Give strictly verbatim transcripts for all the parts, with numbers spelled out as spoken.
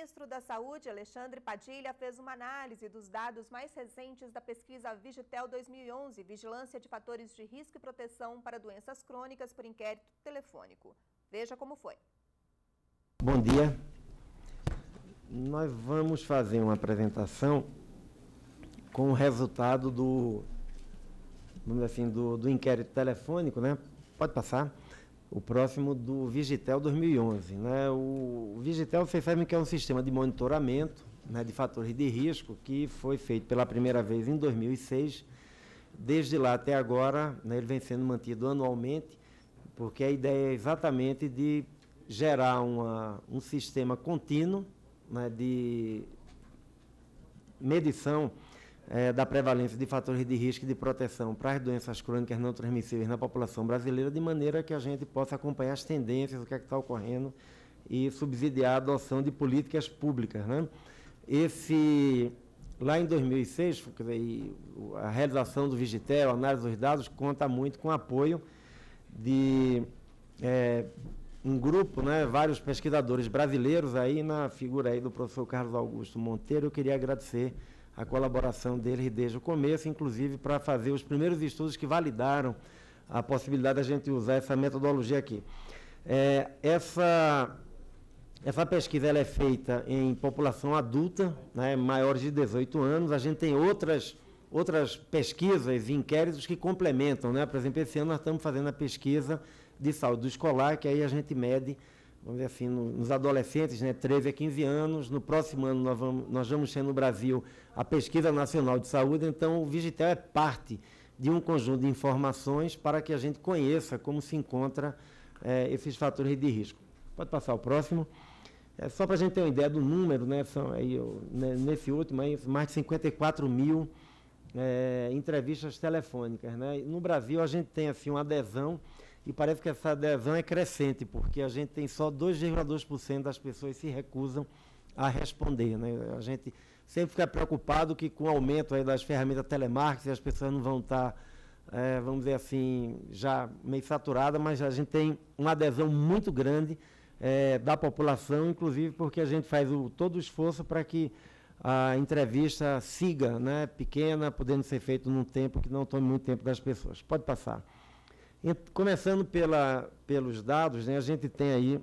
ministro da Saúde, Alexandre Padilha, fez uma análise dos dados mais recentes da pesquisa Vigitel dois mil e onze, Vigilância de Fatores de Risco e Proteção para Doenças Crônicas por Inquérito Telefônico. Veja como foi. Bom dia. Nós vamos fazer uma apresentação com o resultado do, vamos dizer assim, do, do inquérito telefônico, né? Pode passar. O próximo do Vigitel dois mil e onze. Né? O, o Vigitel, vocês sabem que é um sistema de monitoramento, né, de fatores de risco que foi feito pela primeira vez em dois mil e seis. Desde lá até agora, né, ele vem sendo mantido anualmente, porque a ideia é exatamente de gerar uma, um sistema contínuo, né, de medição É, da prevalência de fatores de risco e de proteção para as doenças crônicas não transmissíveis na população brasileira, de maneira que a gente possa acompanhar as tendências, o que é que está ocorrendo, e subsidiar a adoção de políticas públicas. Né? Esse, lá em dois mil e seis, quer dizer, a realização do Vigitel, a análise dos dados, conta muito com o apoio de é, um grupo, né, vários pesquisadores brasileiros, aí na figura aí do professor Carlos Augusto Monteiro. Eu queria agradecer a colaboração deles desde o começo, inclusive para fazer os primeiros estudos que validaram a possibilidade da gente usar essa metodologia aqui. É, essa, essa pesquisa ela é feita em população adulta, né, maiores de dezoito anos. A gente tem outras, outras pesquisas e inquéritos que complementam. Né? Por exemplo, esse ano nós estamos fazendo a pesquisa de saúde escolar, que aí a gente mede, vamos dizer assim, nos adolescentes, né, treze a quinze anos. No próximo ano nós vamos, nós vamos ter no Brasil a Pesquisa Nacional de Saúde. Então o Vigitel é parte de um conjunto de informações para que a gente conheça como se encontra é, esses fatores de risco. Pode passar o próximo. É, só para a gente ter uma ideia do número, né, são aí, né, nesse último, aí, mais de cinquenta e quatro mil é, entrevistas telefônicas. Né? No Brasil a gente tem assim, uma adesão, e parece que essa adesão é crescente, porque a gente tem só dois vírgula dois por cento das pessoas que se recusam a responder. Né? A gente sempre fica preocupado que com o aumento aí das ferramentas telemarketing, as pessoas não vão estar, é, vamos dizer assim, já meio saturadas, mas a gente tem uma adesão muito grande é, da população, inclusive porque a gente faz o, todo o esforço para que a entrevista siga, né, pequena, podendo ser feita num tempo que não tome muito tempo das pessoas. Pode passar. Começando pela, pelos dados, né, a gente tem aí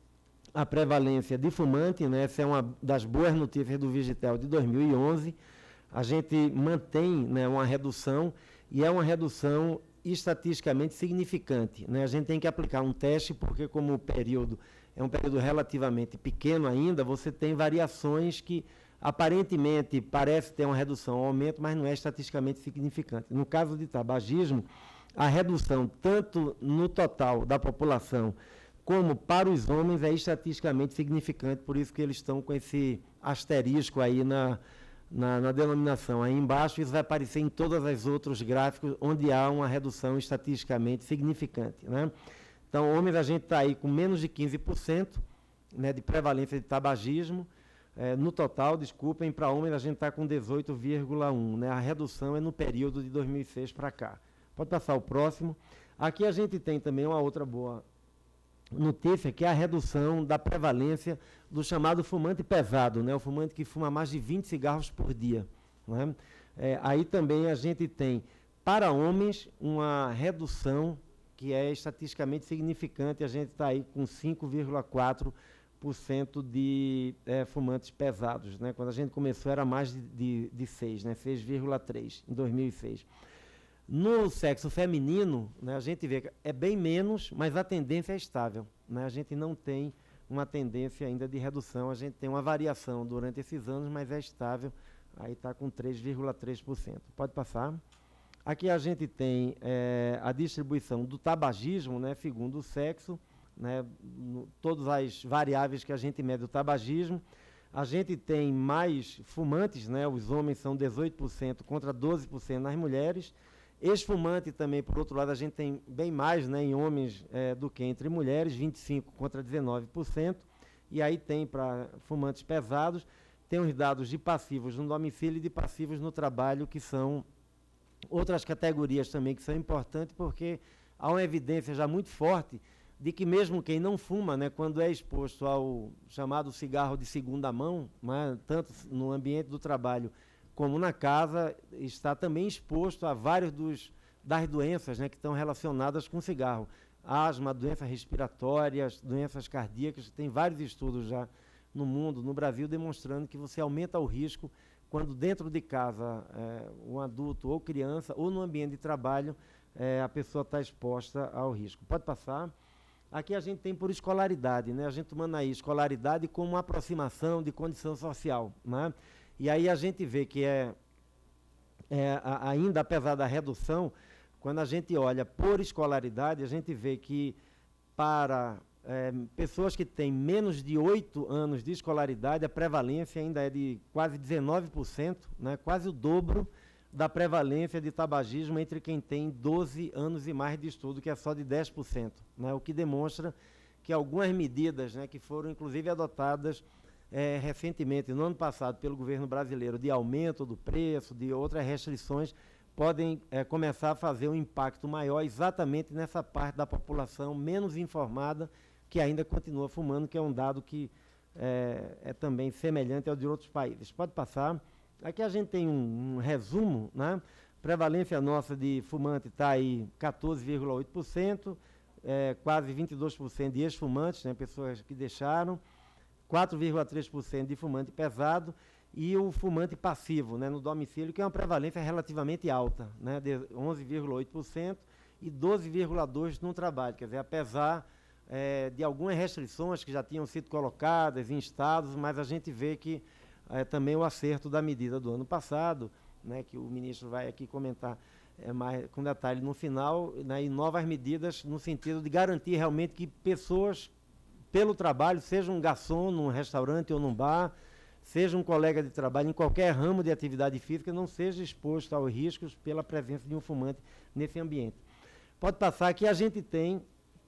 a prevalência de fumante, né, essa é uma das boas notícias do Vigitel de dois mil e onze. A gente mantém, né, uma redução, e é uma redução estatisticamente significante. Né? A gente tem que aplicar um teste, porque como o período é um período relativamente pequeno ainda, você tem variações que aparentemente parece ter uma redução ou aumento, mas não é estatisticamente significante. No caso de tabagismo, a redução, tanto no total da população, como para os homens, é estatisticamente significante, por isso que eles estão com esse asterisco aí na, na, na denominação. Aí embaixo, isso vai aparecer em todos os outros gráficos, onde há uma redução estatisticamente significante. Né? Então, homens, a gente está aí com menos de quinze por cento, né, de prevalência de tabagismo. É, no total, desculpem, para homens a gente está com dezoito vírgula um por cento. Né? A redução é no período de dois mil e seis para cá. Pode passar o próximo. Aqui a gente tem também uma outra boa notícia, que é a redução da prevalência do chamado fumante pesado, né? O fumante que fuma mais de vinte cigarros por dia. Né? É, aí também a gente tem, para homens, uma redução que é estatisticamente significante. A gente está aí com cinco vírgula quatro por cento de é, fumantes pesados. Né? Quando a gente começou era mais de, de, de seis, né? seis vírgula três por cento em dois mil e seis. No sexo feminino, né, a gente vê que é bem menos, mas a tendência é estável. Né? A gente não tem uma tendência ainda de redução, a gente tem uma variação durante esses anos, mas é estável, aí está com três vírgula três por cento. Pode passar. Aqui a gente tem é, a distribuição do tabagismo, né, segundo o sexo, né, no, todas as variáveis que a gente mede do tabagismo. A gente tem mais fumantes, né, os homens são dezoito por cento contra doze por cento nas mulheres. Ex-fumante também, por outro lado, a gente tem bem mais, né, em homens é, do que entre mulheres, vinte e cinco por cento contra dezenove por cento. E aí tem para fumantes pesados, tem os dados de passivos no domicílio e de passivos no trabalho, que são outras categorias também que são importantes, porque há uma evidência já muito forte de que mesmo quem não fuma, né, quando é exposto ao chamado cigarro de segunda mão, né, tanto no ambiente do trabalho como na casa, está também exposto a vários dos, das doenças, né, que estão relacionadas com o cigarro. Asma, doenças respiratórias, doenças cardíacas, tem vários estudos já no mundo, no Brasil, demonstrando que você aumenta o risco quando dentro de casa, é, um adulto ou criança, ou no ambiente de trabalho, é, a pessoa está exposta ao risco. Pode passar. Aqui a gente tem por escolaridade, né? A gente tomando aí escolaridade como uma aproximação de condição social, né? E aí a gente vê que é, é a, ainda apesar da redução, quando a gente olha por escolaridade, a gente vê que para é, pessoas que têm menos de oito anos de escolaridade, a prevalência ainda é de quase dezenove por cento, né? Quase o dobro da prevalência de tabagismo entre quem tem doze anos e mais de estudo, que é só de dez por cento, né? O que demonstra que algumas medidas, né, que foram inclusive adotadas é, recentemente, no ano passado, pelo governo brasileiro, de aumento do preço, de outras restrições, podem é, começar a fazer um impacto maior exatamente nessa parte da população menos informada, que ainda continua fumando, que é um dado que é, é também semelhante ao de outros países. Pode passar. Aqui a gente tem um, um resumo, né? Prevalência nossa de fumante está aí quatorze vírgula oito por cento, é, quase vinte e dois por cento de ex-fumantes, né? Pessoas que deixaram, quatro vírgula três por cento de fumante pesado e o fumante passivo, né, no domicílio, que é uma prevalência relativamente alta, né, de onze vírgula oito por cento e doze vírgula dois por cento no trabalho. Quer dizer, apesar é, de algumas restrições que já tinham sido colocadas em estados, mas a gente vê que é, também o acerto da medida do ano passado, né, que o ministro vai aqui comentar é, mais, com detalhe no final, né, e novas medidas no sentido de garantir realmente que pessoas, pelo trabalho, seja um garçom num restaurante ou num bar, seja um colega de trabalho em qualquer ramo de atividade física, não seja exposto aos riscos pela presença de um fumante nesse ambiente. Pode passar que a gente tem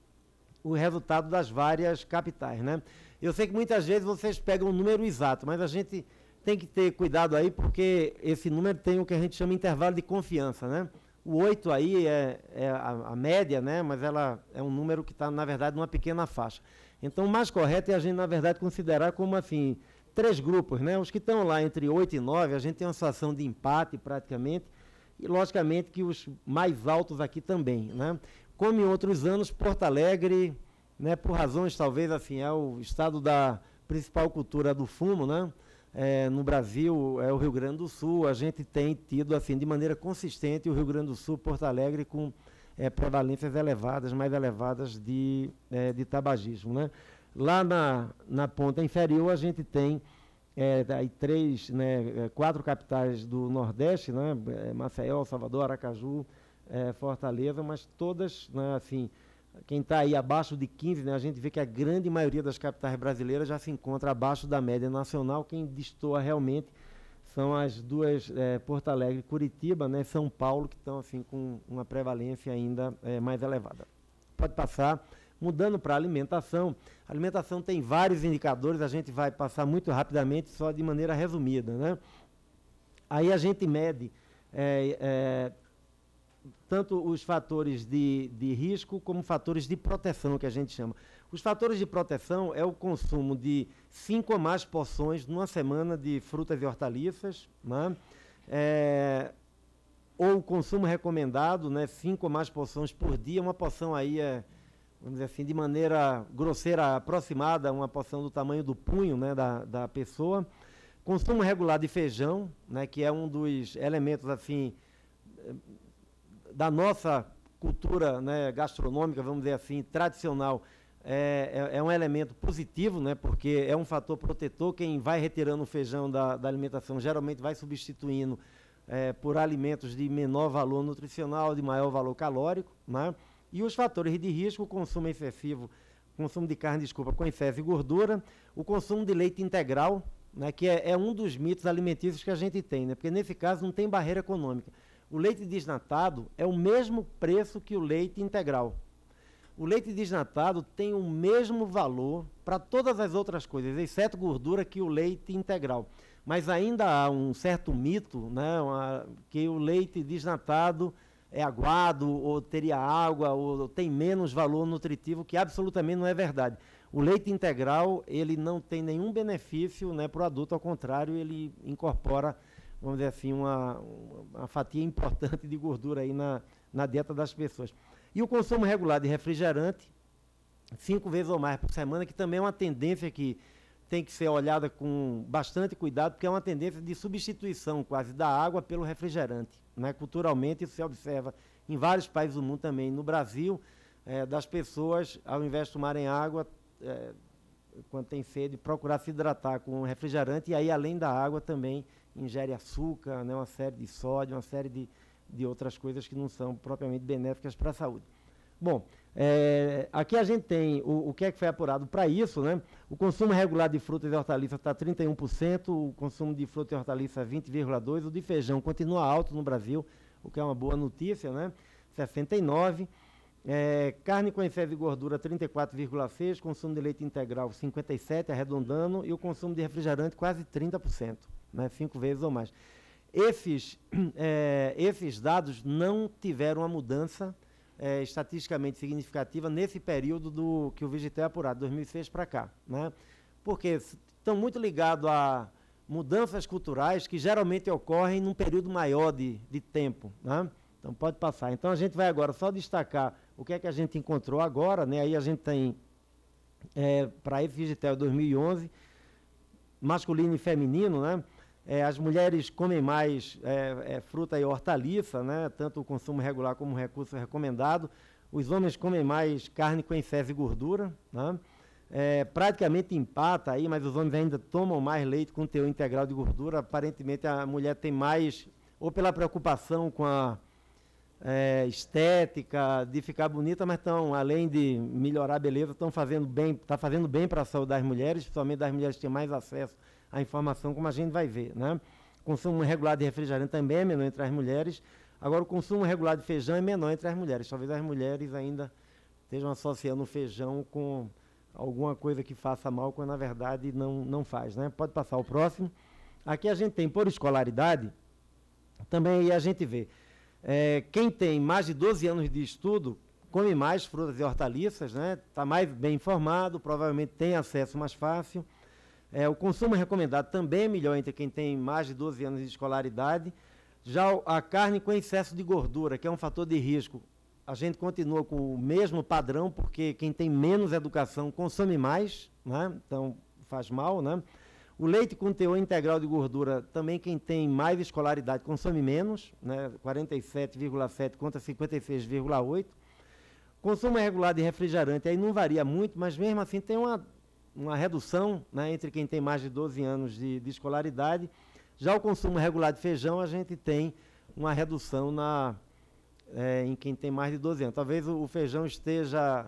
o resultado das várias capitais, né? Eu sei que muitas vezes vocês pegam o número exato, mas a gente tem que ter cuidado aí, porque esse número tem o que a gente chama de intervalo de confiança, né? O oito aí é, é a, a média, né? Mas ela é um número que está, na verdade, numa pequena faixa. Então, o mais correto é a gente, na verdade, considerar como, assim, três grupos, né? Os que estão lá entre oito e nove, a gente tem uma situação de empate, praticamente, e, logicamente, que os mais altos aqui também, né? Como em outros anos, Porto Alegre, né, por razões, talvez, assim, é o estado da principal cultura do fumo, né? É, no Brasil, é o Rio Grande do Sul, a gente tem tido, assim, de maneira consistente, o Rio Grande do Sul, Porto Alegre, com é, prevalências elevadas, mais elevadas de, é, de tabagismo, né? Lá na, na ponta inferior, a gente tem é, aí três, né, quatro capitais do Nordeste, né, Maceió, Salvador, Aracaju, é, Fortaleza, mas todas, né, assim, quem está aí abaixo de quinze, né, a gente vê que a grande maioria das capitais brasileiras já se encontra abaixo da média nacional. Quem destoa realmente são as duas, é, Porto Alegre e Curitiba, né, São Paulo, que estão assim, com uma prevalência ainda é, mais elevada. Pode passar. Mudando para a alimentação, a alimentação tem vários indicadores, a gente vai passar muito rapidamente, só de maneira resumida, né? Aí a gente mede é, é, tanto os fatores de, de risco como fatores de proteção, que a gente chama. Os fatores de proteção é o consumo de cinco ou mais porções numa semana de frutas e hortaliças, né? É, ou o consumo recomendado, né? Cinco ou mais porções por dia, uma porção aí é, vamos dizer assim, de maneira grosseira, aproximada, uma porção do tamanho do punho, né, da, da pessoa. Consumo regular de feijão, né, que é um dos elementos, assim, da nossa cultura, né, gastronômica, vamos dizer assim, tradicional, é, é, é um elemento positivo, né, porque é um fator protetor. Quem vai retirando o feijão da, da alimentação geralmente vai substituindo é, por alimentos de menor valor nutricional, de maior valor calórico, né? E os fatores de risco, o consumo excessivo, consumo de carne, desculpa, com excesso de gordura, o consumo de leite integral, né, que é, é um dos mitos alimentícios que a gente tem, né, porque nesse caso não tem barreira econômica. O leite desnatado é o mesmo preço que o leite integral. O leite desnatado tem o mesmo valor para todas as outras coisas, exceto gordura, que o leite integral. Mas ainda há um certo mito, né, uma, que o leite desnatado é aguado, ou teria água, ou tem menos valor nutritivo, que absolutamente não é verdade. O leite integral, ele não tem nenhum benefício, né, para o adulto, ao contrário, ele incorpora, vamos dizer assim, uma, uma fatia importante de gordura aí na, na dieta das pessoas. E o consumo regular de refrigerante, cinco vezes ou mais por semana, que também é uma tendência que tem que ser olhada com bastante cuidado, porque é uma tendência de substituição quase da água pelo refrigerante, né? Culturalmente, isso se observa em vários países do mundo também. No Brasil, é, das pessoas, ao invés de tomarem água, é, quando tem sede, procurar se hidratar com refrigerante, e aí, além da água, também ingere açúcar, né? Uma série de sódio, uma série de, de outras coisas que não são propriamente benéficas para a saúde. Bom, é, aqui a gente tem o, o que é que foi apurado para isso, né? O consumo regular de frutas e hortaliças está trinta e um por cento, o consumo de fruta e hortaliça vinte vírgula dois por cento, o de feijão continua alto no Brasil, o que é uma boa notícia, né? sessenta e nove por cento. É, carne com excesso de gordura trinta e quatro vírgula seis por cento, consumo de leite integral cinquenta e sete por cento, arredondando, e o consumo de refrigerante quase trinta por cento, né? Cinco vezes ou mais. Esses, é, esses dados não tiveram uma mudança É, estatisticamente significativa nesse período do que o Vigitel é apurado, dois mil e seis para cá, né? Porque estão muito ligados a mudanças culturais que geralmente ocorrem num período maior de, de tempo, né? Então pode passar. Então a gente vai agora só destacar o que é que a gente encontrou agora, né? Aí a gente tem, é, para esse Vigitel dois mil e onze, masculino e feminino, né? É, as mulheres comem mais é, é, fruta e hortaliça, né? Tanto o consumo regular como o recurso recomendado. Os homens comem mais carne com excesso de gordura, né? É, praticamente empata aí, mas os homens ainda tomam mais leite com teor integral de gordura. Aparentemente a mulher tem mais, ou pela preocupação com a é, estética, de ficar bonita, mas estão, além de melhorar a beleza, estão fazendo bem, está fazendo bem para a saúde das mulheres, principalmente das mulheres que têm mais acesso a informação, como a gente vai ver, né? O consumo regular de refrigerante também é menor entre as mulheres. Agora, o consumo regular de feijão é menor entre as mulheres. Talvez as mulheres ainda estejam associando o feijão com alguma coisa que faça mal, quando na verdade não, não faz, né? Pode passar o próximo. Aqui a gente tem, por escolaridade, também aí a gente vê. É, quem tem mais de doze anos de estudo come mais frutas e hortaliças, né? Está mais bem informado, provavelmente tem acesso mais fácil. É, o consumo recomendado também é melhor entre quem tem mais de doze anos de escolaridade. Já a carne com excesso de gordura, que é um fator de risco, a gente continua com o mesmo padrão, porque quem tem menos educação consome mais, né? Então faz mal, né? O leite com teor integral de gordura, também quem tem mais escolaridade consome menos, né? quarenta e sete vírgula sete contra cinquenta e seis vírgula oito. Consumo regular de refrigerante aí não varia muito, mas mesmo assim tem uma uma redução, né, entre quem tem mais de doze anos de, de escolaridade. Já o consumo regular de feijão, a gente tem uma redução na, é, em quem tem mais de doze anos. Talvez o, o feijão esteja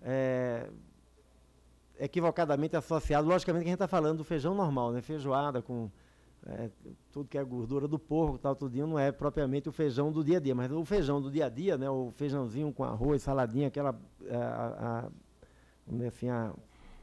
é, equivocadamente associado, logicamente que a gente está falando do feijão normal, né, feijoada com é, tudo que é gordura do porco, tal, tudinho, não é propriamente o feijão do dia a dia, mas o feijão do dia a dia, né, o feijãozinho com arroz, saladinha, aquela, a, a, vamos dizer assim, a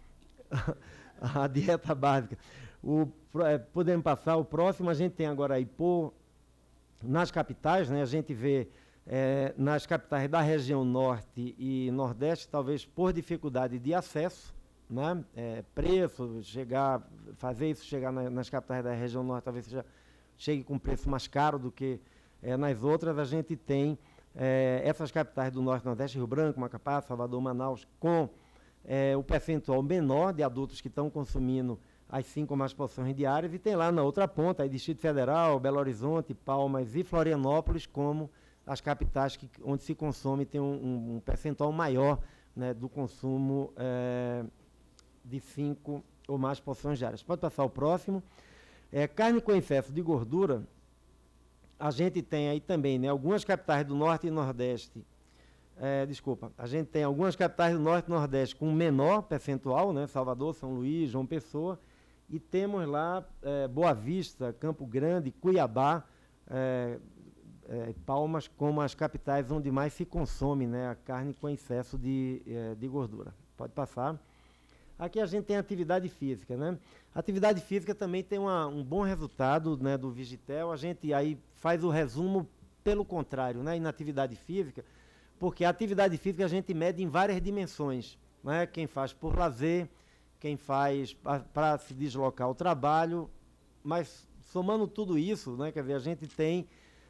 a dieta básica. O, é, podemos passar o próximo. A gente tem agora aí por, nas capitais, né, a gente vê é, nas capitais da região norte e nordeste, talvez por dificuldade de acesso, né, é, preço, chegar, fazer isso chegar na, nas capitais da região norte, talvez seja, chegue com preço mais caro do que é, nas outras. A gente tem é, essas capitais do norte e nordeste, Rio Branco, Macapá, Salvador, Manaus, com É, o percentual menor de adultos que estão consumindo as cinco ou mais porções diárias, e tem lá na outra ponta, aí Distrito Federal, Belo Horizonte, Palmas e Florianópolis, como as capitais que, onde se consome, tem um, um, um percentual maior, né, do consumo é, de cinco ou mais porções diárias. Pode passar o próximo. É, carne com excesso de gordura, a gente tem aí também, né, algumas capitais do Norte e Nordeste. É, desculpa, a gente tem algumas capitais do Norte e Nordeste com menor percentual, né? Salvador, São Luís, João Pessoa, e temos lá é, Boa Vista, Campo Grande, Cuiabá, é, é, Palmas, como as capitais onde mais se consome, né, a carne com excesso de, é, de gordura. Pode passar. Aqui a gente tem atividade física, né? A atividade física também tem uma, um bom resultado, né, do Vigitel. A gente aí faz o resumo pelo contrário, né, inatividade física, porque a atividade física a gente mede em várias dimensões, né, quem faz por lazer, quem faz para se deslocar ao trabalho, mas somando tudo isso, né, quer dizer, a gente tem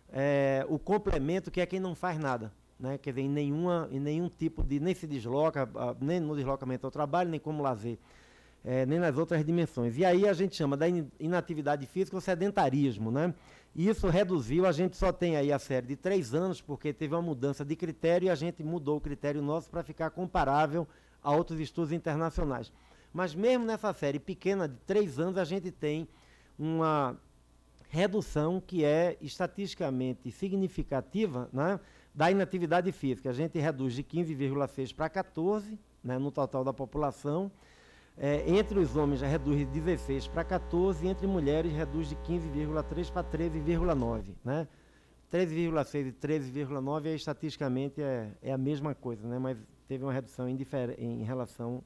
é, o complemento que é quem não faz nada, né, quer dizer, em, nenhuma, em nenhum tipo de, nem se desloca, nem no deslocamento ao trabalho, nem como lazer, é, nem nas outras dimensões. E aí a gente chama da inatividade física o sedentarismo, né? E isso reduziu, a gente só tem aí a série de três anos, porque teve uma mudança de critério e a gente mudou o critério nosso para ficar comparável a outros estudos internacionais. Mas mesmo nessa série pequena de três anos, a gente tem uma redução que é estatisticamente significativa, né, da inatividade física. A gente reduz de quinze vírgula seis para quatorze, né, no total da população. É, entre os homens já reduz de dezesseis para quatorze, e entre mulheres reduz de quinze vírgula três para treze vírgula nove. Né? treze vírgula seis e treze vírgula nove é, estatisticamente é, é a mesma coisa, né? Mas teve uma redução em, em relação...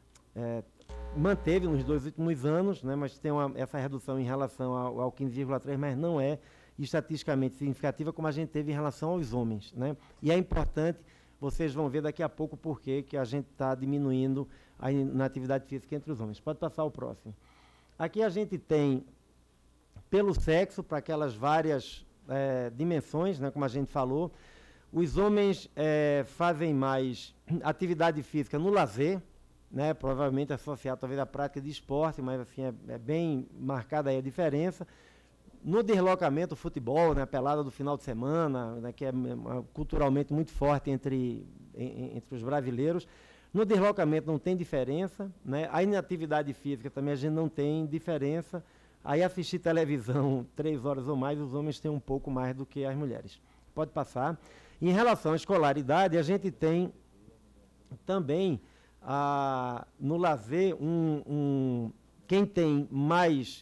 É, manteve nos dois últimos anos, né? Mas tem uma, essa redução em relação ao, ao quinze vírgula três, mas não é estatisticamente significativa como a gente teve em relação aos homens. Né? E é importante, vocês vão ver daqui a pouco por que a gente está diminuindo a inatividade física entre os homens. Pode passar o próximo. Aqui a gente tem, pelo sexo, para aquelas várias é, dimensões, né, como a gente falou, os homens é, fazem mais atividade física no lazer, né, provavelmente associado talvez à prática de esporte, mas assim, é, é bem marcada aí a diferença. No deslocamento, o futebol, né, a pelada do final de semana, né, que é uma, culturalmente muito forte entre, em, entre os brasileiros. No deslocamento não tem diferença, né? A inatividade física também a gente não tem diferença. Aí assistir televisão três horas ou mais, os homens têm um pouco mais do que as mulheres. Pode passar. Em relação à escolaridade, a gente tem também a, no lazer um, um, quem tem mais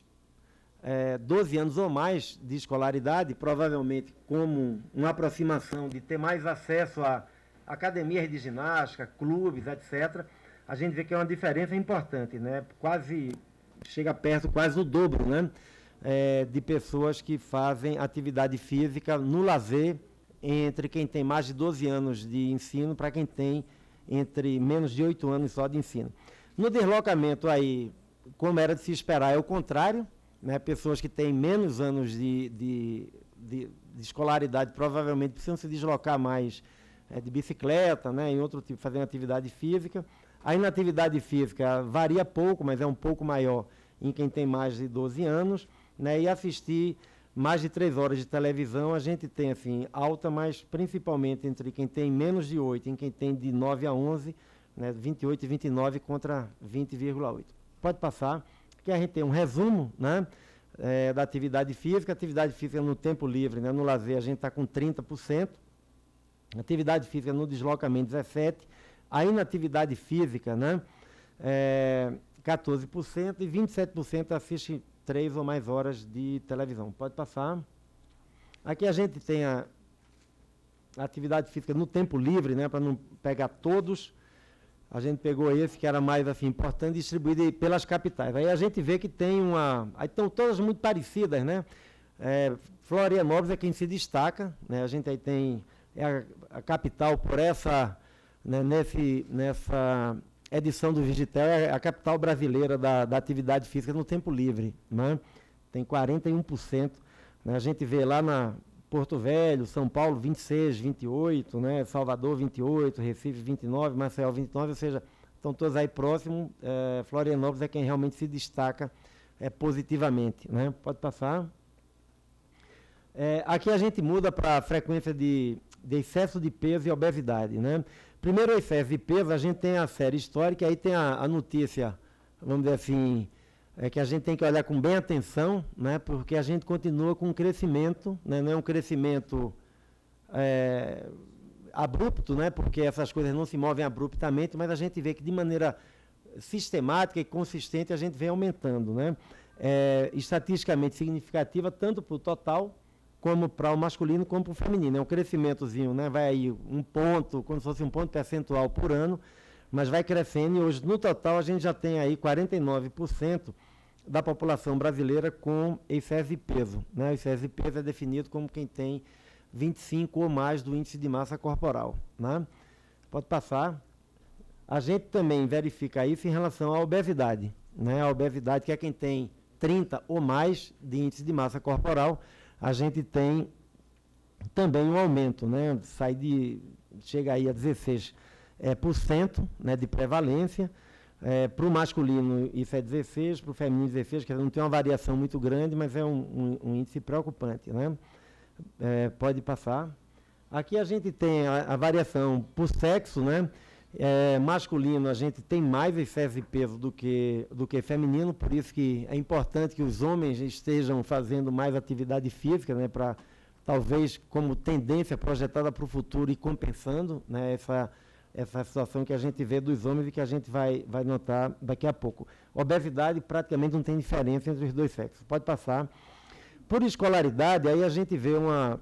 é, doze anos ou mais de escolaridade, provavelmente como uma aproximação de ter mais acesso a academias de ginástica, clubes, etcétera, a gente vê que é uma diferença importante, né? Quase, chega perto, quase o dobro, né? É, de pessoas que fazem atividade física no lazer, entre quem tem mais de doze anos de ensino para quem tem entre menos de oito anos só de ensino. No deslocamento aí, como era de se esperar, é o contrário, né? Pessoas que têm menos anos de, de, de, de escolaridade provavelmente precisam se deslocar mais é, de bicicleta, né? Em outro tipo, fazendo atividade física. A inatividade física varia pouco, mas é um pouco maior em quem tem mais de doze anos, né? E assistir mais de três horas de televisão, a gente tem assim, alta, mas principalmente entre quem tem menos de oito e quem tem de nove a onze, né? vinte e oito e vinte e nove contra vinte vírgula oito. Pode passar, que a gente tem um resumo, né? É, da atividade física. Atividade física no tempo livre, né? No lazer, a gente está com trinta por cento. Atividade física no deslocamento, dezessete por cento. A inatividade física, né? É, quatorze por cento, e vinte e sete por cento assiste três ou mais horas de televisão. Pode passar. Aqui a gente tem a, a atividade física no tempo livre, né? Para não pegar todos. A gente pegou esse que era mais assim, importante, distribuído pelas capitais. Aí a gente vê que tem uma... Aí estão todas muito parecidas, né? É, Florianópolis é quem se destaca, né? A gente aí tem... É a, a capital por essa... Né, nesse, nessa edição do Vigitel, é a capital brasileira da, da atividade física no tempo livre, né? Tem quarenta e um por cento, né? A gente vê lá na Porto Velho, São Paulo vinte e seis, vinte e oito, né? Salvador vinte e oito, Recife vinte e nove, Maceió vinte e nove, ou seja, estão todos aí próximos. É, Florianópolis é quem realmente se destaca é, positivamente, né? Pode passar. É, aqui a gente muda para a frequência de, de excesso de peso e obesidade, né? Primeiro, o excesso de peso, a gente tem a série histórica, aí tem a, a notícia, vamos dizer assim, é que a gente tem que olhar com bem atenção, né, porque a gente continua com um crescimento, né, não é um crescimento é, abrupto, né, porque essas coisas não se movem abruptamente, mas a gente vê que de maneira sistemática e consistente a gente vem aumentando, né, é, estatisticamente significativa, tanto para o total, como para o masculino, como para o feminino. É um crescimentozinho, né? Vai aí um ponto, como se fosse um ponto percentual por ano, mas vai crescendo, e hoje, no total, a gente já tem aí quarenta e nove por cento da população brasileira com excesso de peso, né? O excesso de peso é definido como quem tem vinte e cinco ou mais do índice de massa corporal, né? Pode passar. A gente também verifica isso em relação à obesidade, né? A obesidade, que é quem tem trinta ou mais de índice de massa corporal, a gente tem também um aumento, né? Sai de, chega aí a dezesseis por cento, é, né, de prevalência. É, para o masculino isso é dezesseis, para o feminino dezesseis, quer dizer, não tem uma variação muito grande, mas é um, um, um índice preocupante, né? É, pode passar. Aqui a gente tem a, a variação por sexo, né? É, masculino a gente tem mais excesso de peso do que, do que feminino, por isso que é importante que os homens estejam fazendo mais atividade física, né? Para talvez como tendência projetada para o futuro e compensando, né, essa, essa situação que a gente vê dos homens e que a gente vai, vai notar daqui a pouco. Obesidade praticamente não tem diferença entre os dois sexos. Pode passar. Por escolaridade, aí a gente vê uma...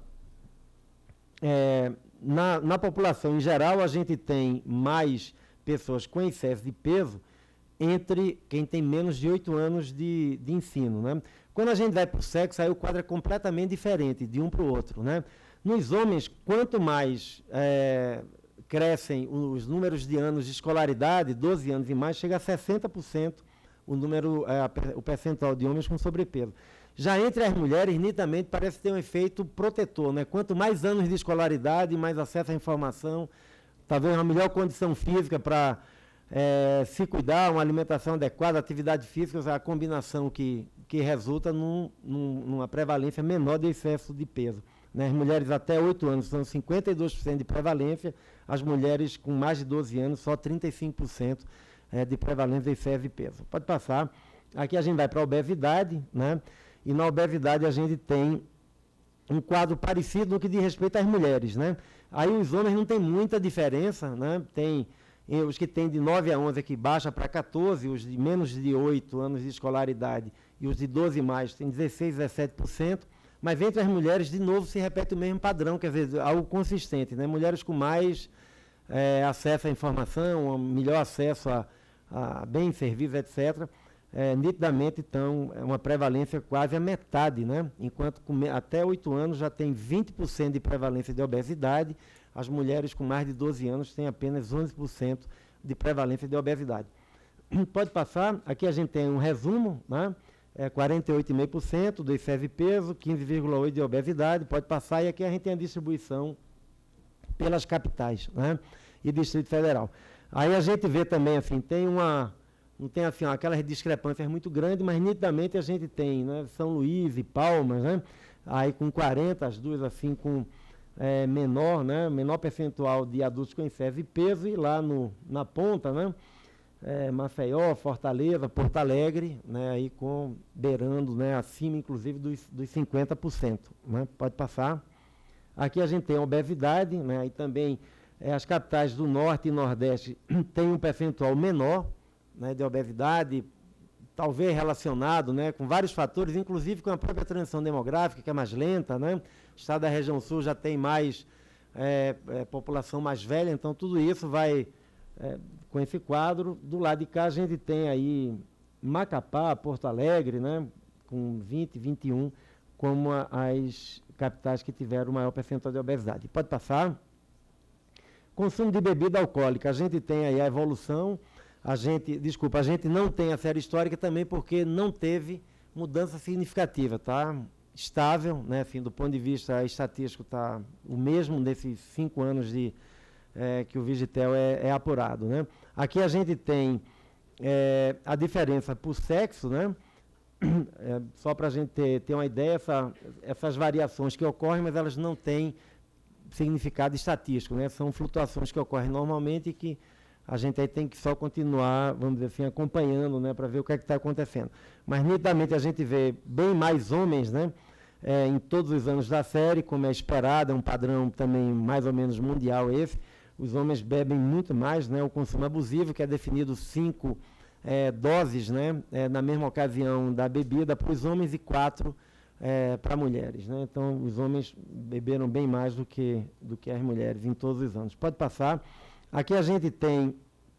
É, na, na população em geral, a gente tem mais pessoas com excesso de peso entre quem tem menos de oito anos de, de ensino, né? Quando a gente vai para o sexo, aí o quadro é completamente diferente de um para o outro, né? Nos homens, quanto mais é, crescem os números de anos de escolaridade, doze anos e mais, chega a sessenta por cento o, número, é, o percentual de homens com sobrepeso. Já entre as mulheres, nitidamente, parece ter um efeito protetor, né? Quanto mais anos de escolaridade, mais acesso à informação, talvez uma melhor condição física para é, se cuidar, uma alimentação adequada, atividade física, a combinação que, que resulta num, num, numa prevalência menor de excesso de peso, né? As mulheres até oito anos são cinquenta e dois por cento de prevalência, as mulheres com mais de doze anos só trinta e cinco por cento é, de prevalência de excesso de peso. Pode passar. Aqui a gente vai para a obesidade, né? E na obesidade a gente tem um quadro parecido no que diz respeito às mulheres, né? Aí os homens não tem muita diferença, né? Tem eh, os que têm de nove a onze que baixa para quatorze, os de menos de oito anos de escolaridade e os de doze mais tem dezesseis, dezessete por cento, mas entre as mulheres, de novo, se repete o mesmo padrão, quer dizer, algo consistente, né? Mulheres com mais eh, acesso à informação, melhor acesso a, a bens, serviços, etcétera, É, nitidamente, então, é uma prevalência quase a metade, né? Enquanto com, até oito anos já tem vinte por cento de prevalência de obesidade, as mulheres com mais de doze anos têm apenas onze por cento de prevalência de obesidade. Pode passar, aqui a gente tem um resumo, né? É quarenta e oito vírgula cinco por cento do excesso de peso, quinze vírgula oito por cento de obesidade, pode passar, e aqui a gente tem a distribuição pelas capitais, né? E Distrito Federal. Aí a gente vê também, assim, tem uma... Não tem assim, aquelas discrepâncias muito grandes, mas nitidamente a gente tem, né? São Luís e Palmas, né? Aí com quarenta, as duas assim com é, menor, né? Menor percentual de adultos com excesso de peso, e lá no, na ponta, né? É, Maceió, Fortaleza, Porto Alegre, né? Aí com, beirando, né? Acima, inclusive, dos, dos cinquenta por cento, né? Pode passar. Aqui a gente tem a obesidade, né? Aí também é, as capitais do Norte e Nordeste têm um percentual menor, né, de obesidade, talvez relacionado, né, com vários fatores, inclusive com a própria transição demográfica, que é mais lenta, né? O estado da região sul já tem mais é, é, população mais velha, então tudo isso vai, é, com esse quadro. Do lado de cá a gente tem aí Macapá, Porto Alegre, né, com vinte, vinte e um, como a, as capitais que tiveram o maior percentual de obesidade. Pode passar. Consumo de bebida alcoólica, a gente tem aí a evolução. A gente, desculpa, a gente não tem a série histórica também porque não teve mudança significativa, tá? Estável, né? Assim, do ponto de vista estatístico, está o mesmo nesses cinco anos de, é, que o Vigitel é, é apurado, né? Aqui a gente tem é, a diferença por sexo, né? É, só para a gente ter, ter uma ideia, essa, essas variações que ocorrem, mas elas não têm significado estatístico, né? São flutuações que ocorrem normalmente e que a gente aí tem que só continuar, vamos dizer assim, acompanhando, né, para ver o que é que está acontecendo. Mas, nitidamente, a gente vê bem mais homens, né, é, em todos os anos da série, como é esperado, é um padrão também mais ou menos mundial esse. Os homens bebem muito mais, né, o consumo abusivo, que é definido cinco é, doses, né, é, na mesma ocasião da bebida para os homens e quatro é, para mulheres, né. Então, os homens beberam bem mais do que, do que as mulheres em todos os anos. Pode passar. Aqui a gente tem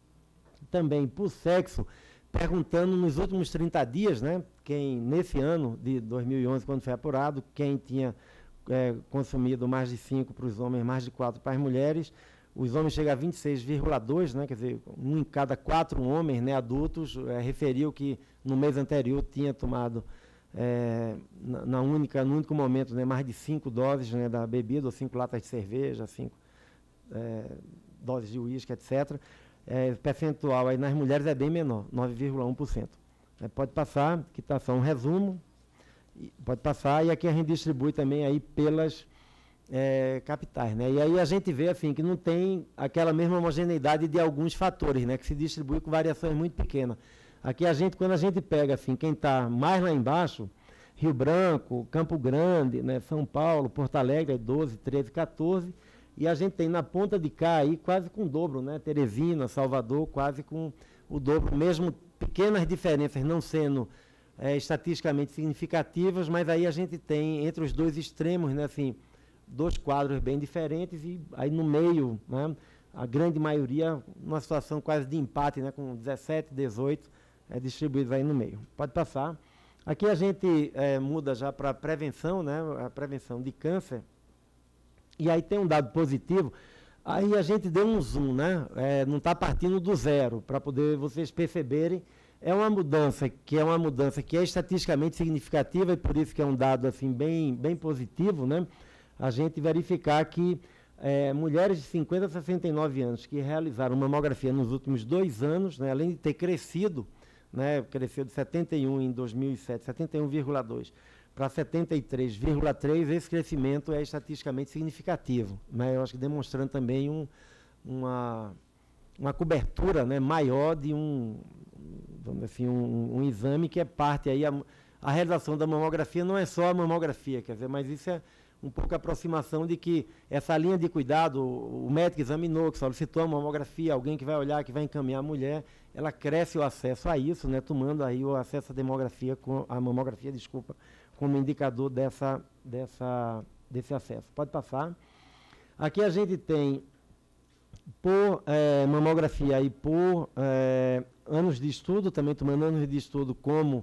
também por sexo, perguntando nos últimos trinta dias, né, quem nesse ano de dois mil e onze, quando foi apurado, quem tinha é, consumido mais de cinco para os homens, mais de quatro para as mulheres. Os homens chegam a vinte e seis vírgula dois, né, quer dizer, um em cada quatro homens, né, adultos, é, referiu que no mês anterior tinha tomado, é, na, na única, no único momento, né, mais de cinco doses, né, da bebida, ou cinco latas de cerveja, cinco é, doses de uísque, etcétera. É, percentual aí nas mulheres é bem menor, nove vírgula um por cento. É, pode passar, que está só um resumo, e pode passar, e aqui a gente distribui também aí pelas é, capitais, né? E aí a gente vê assim que não tem aquela mesma homogeneidade de alguns fatores, né? Que se distribui com variações muito pequenas. Aqui a gente, quando a gente pega assim, quem está mais lá embaixo, Rio Branco, Campo Grande, né? São Paulo, Porto Alegre, doze, treze, quatorze, e a gente tem na ponta de cá aí quase com o dobro, né? Teresina, Salvador, quase com o dobro, mesmo pequenas diferenças não sendo é, estatisticamente significativas, mas aí a gente tem entre os dois extremos, né? Assim, dois quadros bem diferentes e aí no meio, né? A grande maioria, numa situação quase de empate, né? Com dezessete, dezoito é, distribuídos aí no meio. Pode passar. Aqui a gente é, muda já para a prevenção, né? A prevenção de câncer. E aí tem um dado positivo, aí a gente deu um zoom, né? É, não está partindo do zero, para poder vocês perceberem. É uma mudança que é uma mudança que é estatisticamente significativa e por isso que é um dado assim bem, bem positivo, né? A gente verificar que é, mulheres de cinquenta a sessenta e nove anos que realizaram mamografia nos últimos dois anos, né? Além de ter crescido, né? Cresceu de setenta e um em dois mil e sete, setenta e um vírgula dois para setenta e três vírgula três, esse crescimento é estatisticamente significativo, né? Eu acho que demonstrando também um, uma, uma cobertura, né, maior de um, vamos dizer assim, um, um exame que é parte aí, a, a realização da mamografia não é só a mamografia, quer dizer, mas isso é um pouco a aproximação de que essa linha de cuidado, o, o médico examinou, que solicitou a mamografia, alguém que vai olhar, que vai encaminhar a mulher, ela cresce o acesso a isso, né, tomando aí o acesso à demografia, com, a mamografia, desculpa, como indicador dessa, dessa, desse acesso. Pode passar. Aqui a gente tem, por é, mamografia e por é, anos de estudo, também tomando anos de estudo como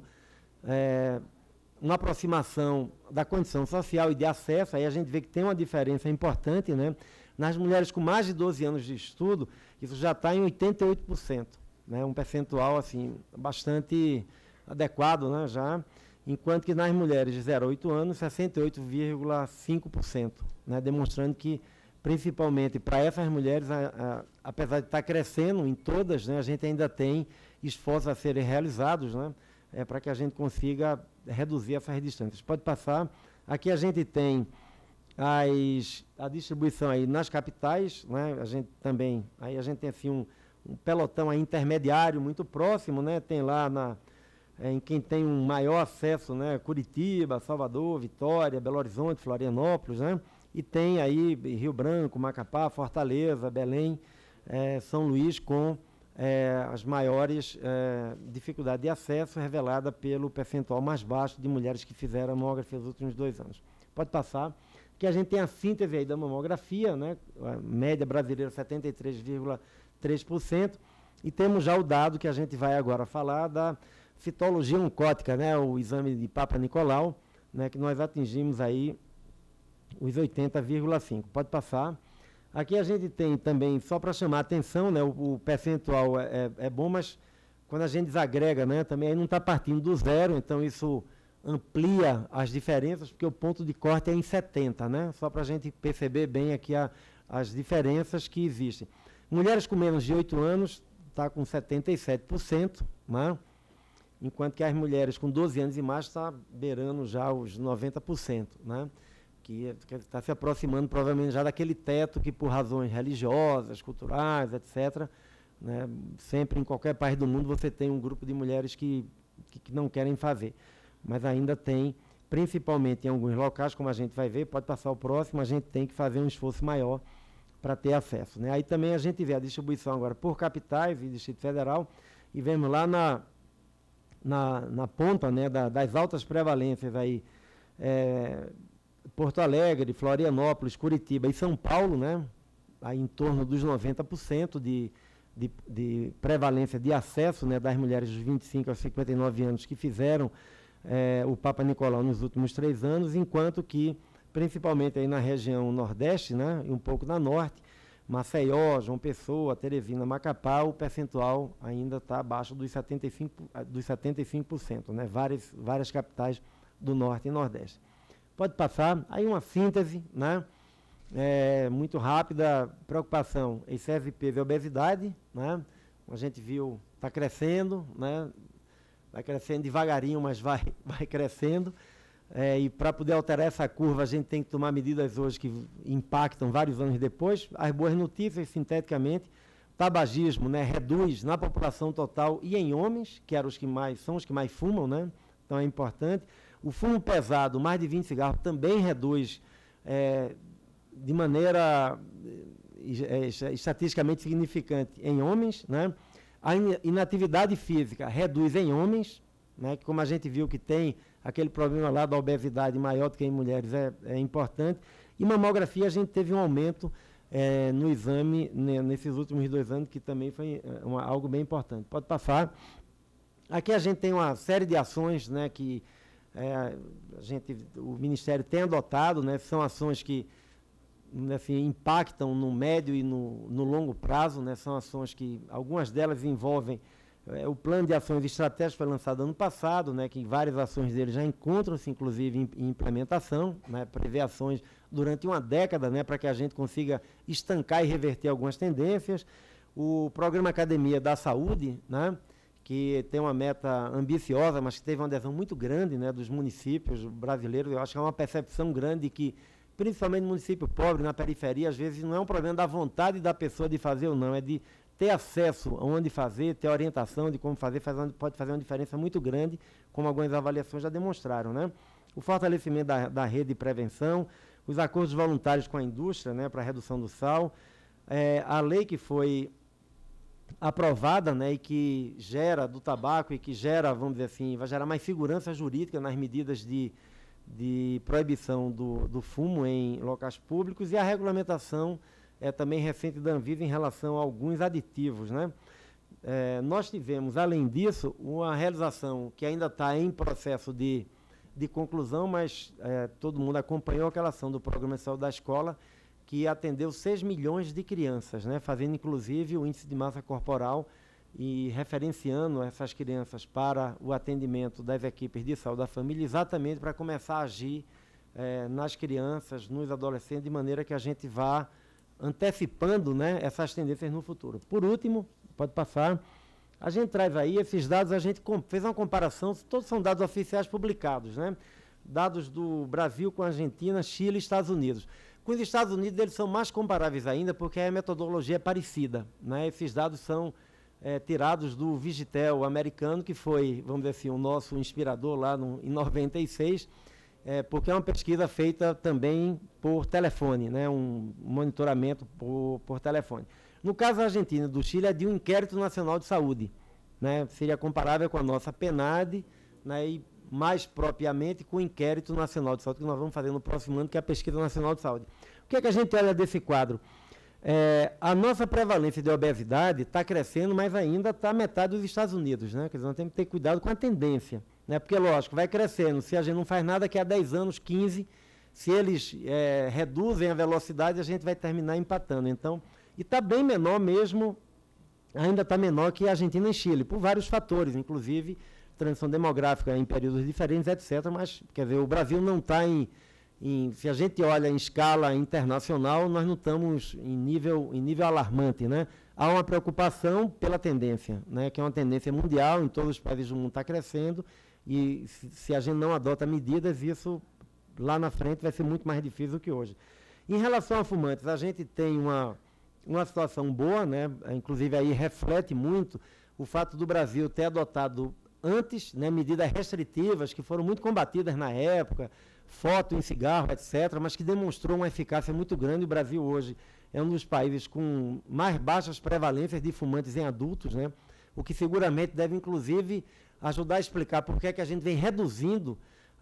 é, uma aproximação da condição social e de acesso, aí a gente vê que tem uma diferença importante, né? Nas mulheres com mais de doze anos de estudo, isso já está em oitenta e oito por cento, né? Um percentual assim, bastante adequado, né? Já. Enquanto que nas mulheres de zero a oito anos, sessenta e oito vírgula cinco por cento, né, demonstrando que, principalmente para essas mulheres, a, a, apesar de estar crescendo em todas, né, a gente ainda tem esforços a serem realizados, né, é, para que a gente consiga reduzir essas distâncias. Pode passar. Aqui a gente tem as, a distribuição aí nas capitais, né, a gente também, aí a gente tem assim, um, um pelotão aí intermediário muito próximo, né, tem lá na... É, em quem tem um maior acesso, né, Curitiba, Salvador, Vitória, Belo Horizonte, Florianópolis, né, e tem aí Rio Branco, Macapá, Fortaleza, Belém, é, São Luís, com é, as maiores é, dificuldades de acesso, revelada pelo percentual mais baixo de mulheres que fizeram a mamografia nos últimos dois anos. Pode passar, que a gente tem a síntese aí da mamografia, né, a média brasileira setenta e três vírgula três por cento, e temos já o dado que a gente vai agora falar da citologia oncótica, né, o exame de Papa Nicolau, né, que nós atingimos aí os oitenta vírgula cinco. Pode passar. Aqui a gente tem também, só para chamar a atenção, né, o, o percentual é, é bom, mas quando a gente desagrega, né, também aí não está partindo do zero, então isso amplia as diferenças, porque o ponto de corte é em setenta, né, só para a gente perceber bem aqui a, as diferenças que existem. Mulheres com menos de oito anos está com setenta e sete por cento, né, enquanto que as mulheres com doze anos e mais está beirando já os noventa por cento, né? Que está se aproximando provavelmente já daquele teto que por razões religiosas, culturais, etcétera, né, sempre em qualquer país do mundo você tem um grupo de mulheres que, que, que não querem fazer, mas ainda tem, principalmente em alguns locais, como a gente vai ver, pode passar o próximo, a gente tem que fazer um esforço maior para ter acesso, né? Aí também a gente vê a distribuição agora por capitais e Distrito Federal, e vemos lá na Na, na ponta, né, da, das altas prevalências aí, é, Porto Alegre, Florianópolis, Curitiba e São Paulo, né, aí em torno dos noventa por cento de, de, de prevalência de acesso, né, das mulheres dos vinte e cinco aos cinquenta e nove anos que fizeram é, o Papa Nicolau nos últimos três anos, enquanto que principalmente aí na região nordeste, né, e um pouco na norte, Maceió, João Pessoa, Teresina, Macapá, o percentual ainda está abaixo dos setenta e cinco por cento, dos setenta e cinco por cento, né, várias, várias capitais do norte e nordeste. Pode passar, aí uma síntese, né, é, muito rápida, preocupação, excesso de peso e obesidade, né, a gente viu, está crescendo, né, vai crescendo devagarinho, mas vai, vai crescendo. É, e para poder alterar essa curva, a gente tem que tomar medidas hoje que impactam vários anos depois. As boas notícias, sinteticamente, tabagismo, né, reduz na população total e em homens, que eram os que mais, são os que mais fumam, né, então é importante. O fumo pesado, mais de vinte cigarros, também reduz é, de maneira é, estatisticamente significante em homens, né. A inatividade física reduz em homens, né, que como a gente viu que tem aquele problema lá da obesidade maior do que em mulheres, é, é importante. E mamografia, a gente teve um aumento é, no exame né, nesses últimos dois anos, que também foi uma, algo bem importante. Pode passar. Aqui a gente tem uma série de ações, né, que é, a gente, o Ministério tem adotado, né, são ações que assim, impactam no médio e no, no longo prazo, né, são ações que, algumas delas envolvem É, o plano de ações estratégicas foi lançado ano passado, né, que várias ações dele já encontram-se, inclusive, em, em implementação, né, prevê ações durante uma década, né, para que a gente consiga estancar e reverter algumas tendências. O Programa Academia da Saúde, né, que tem uma meta ambiciosa, mas que teve uma adesão muito grande, né, dos municípios brasileiros. Eu acho que é uma percepção grande que, principalmente no município pobre, na periferia, às vezes não é um problema da vontade da pessoa de fazer ou não, é de ter acesso a onde fazer, ter orientação de como fazer, faz, pode fazer uma diferença muito grande, como algumas avaliações já demonstraram, né? O fortalecimento da, da rede de prevenção, os acordos voluntários com a indústria, né, para a redução do sal, é, a lei que foi aprovada, né, e que gera do tabaco e que gera, vamos dizer assim, vai gerar mais segurança jurídica nas medidas de, de proibição do, do fumo em locais públicos, e a regulamentação é também recente da Anvisa em relação a alguns aditivos, né? É, nós tivemos, além disso, uma realização que ainda está em processo de, de conclusão, mas é, todo mundo acompanhou aquela ação do Programa de Saúde da Escola, que atendeu seis milhões de crianças, né? Fazendo, inclusive, o índice de massa corporal e referenciando essas crianças para o atendimento das equipes de saúde da família, exatamente para começar a agir é, nas crianças, nos adolescentes, de maneira que a gente vá antecipando, né, essas tendências no futuro. Por último, pode passar, a gente traz aí esses dados, a gente fez uma comparação, todos são dados oficiais publicados, né, dados do Brasil com a Argentina, Chile e Estados Unidos. Com os Estados Unidos, eles são mais comparáveis ainda, porque a metodologia é parecida, né, esses dados são é, tirados do Vigitel americano, que foi, vamos dizer assim, o nosso inspirador lá no, em noventa e seis, É, porque é uma pesquisa feita também por telefone, né, um monitoramento por, por telefone. No caso da Argentina e do Chile, é de um inquérito nacional de saúde, né, seria comparável com a nossa PNAD, né, e mais propriamente com o inquérito nacional de saúde, que nós vamos fazer no próximo ano, que é a pesquisa nacional de saúde. O que é que a gente olha desse quadro? É, a nossa prevalência de obesidade está crescendo, mas ainda está metade dos Estados Unidos, né, quer dizer, nós temos que ter cuidado com a tendência. Né, porque, lógico, vai crescendo. Se a gente não faz nada, daqui a dez anos, quinze, se eles é, reduzem a velocidade, a gente vai terminar empatando. Então, e está bem menor mesmo, ainda está menor que a Argentina e Chile, por vários fatores, inclusive transição demográfica em períodos diferentes, etcétera. Mas, quer dizer, o Brasil não está em, em... Se a gente olha em escala internacional, nós não estamos em nível, em nível alarmante, né? Há uma preocupação pela tendência, né, que é uma tendência mundial, em todos os países do mundo está crescendo, e se, se a gente não adota medidas, isso lá na frente vai ser muito mais difícil do que hoje. Em relação a fumantes, a gente tem uma, uma situação boa, né, inclusive aí reflete muito o fato do Brasil ter adotado antes, né, medidas restritivas que foram muito combatidas na época, foto em cigarro, etcétera, mas que demonstrou uma eficácia muito grande. O Brasil hoje é um dos países com mais baixas prevalências de fumantes em adultos, né, o que seguramente deve, inclusive, ajudar a explicar por que é que a gente vem reduzindo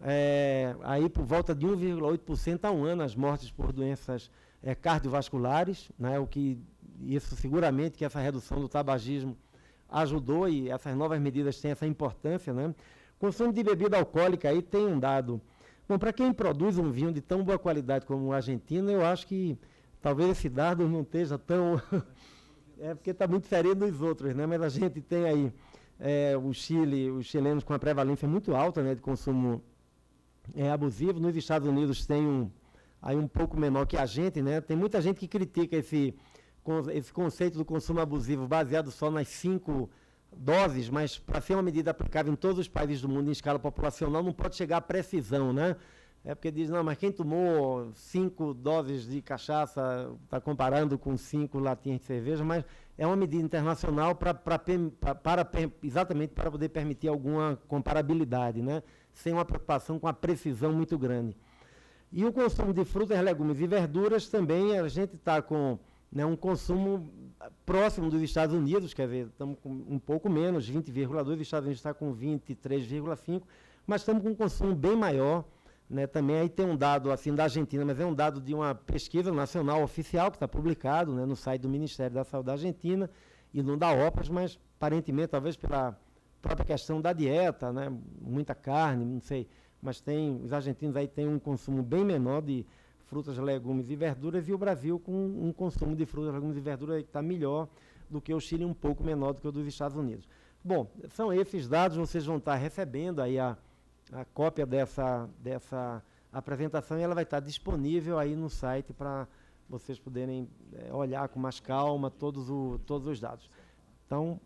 é, aí por volta de um vírgula oito por cento ao ano as mortes por doenças é, cardiovasculares, né, o que isso seguramente que essa redução do tabagismo ajudou, e essas novas medidas têm essa importância, né. Consumo de bebida alcoólica aí tem um dado Bom, para quem produz um vinho de tão boa qualidade como o argentino, eu acho que talvez esse dado não esteja tão... é porque está muito diferente dos outros, né? Mas a gente tem aí é, o Chile, os chilenos com a prevalência muito alta, né, de consumo é, abusivo. Nos Estados Unidos tem um, aí um pouco menor que a gente, né? Tem muita gente que critica esse, esse conceito do consumo abusivo baseado só nas cinco doses, mas para ser uma medida aplicável em todos os países do mundo em escala populacional não pode chegar à precisão, né? É porque diz, não, mas quem tomou cinco doses de cachaça está comparando com cinco latinhas de cerveja, mas é uma medida internacional pra, pra, pra, para exatamente para poder permitir alguma comparabilidade, né? Sem uma preocupação com a precisão muito grande. E o consumo de frutas, legumes e verduras também, a gente está com, né, um consumo próximo dos Estados Unidos, quer dizer, estamos com um pouco menos, vinte vírgula dois, os Estados Unidos está com vinte e três vírgula cinco, mas estamos com um consumo bem maior, né? Também aí tem um dado assim da Argentina, mas é um dado de uma pesquisa nacional oficial que está publicado, né, no site do Ministério da Saúde da Argentina e não da OPAS, mas aparentemente, talvez pela própria questão da dieta, né, muita carne, não sei, mas tem, os argentinos aí têm um consumo bem menor de frutas, legumes e verduras, e o Brasil com um consumo de frutas, legumes e verduras que está melhor do que o Chile, um pouco menor do que o dos Estados Unidos. Bom, são esses dados, vocês vão estar recebendo aí a, a cópia dessa, dessa apresentação, e ela vai estar disponível aí no site para vocês poderem é, olhar com mais calma todos, o, todos os dados. Então,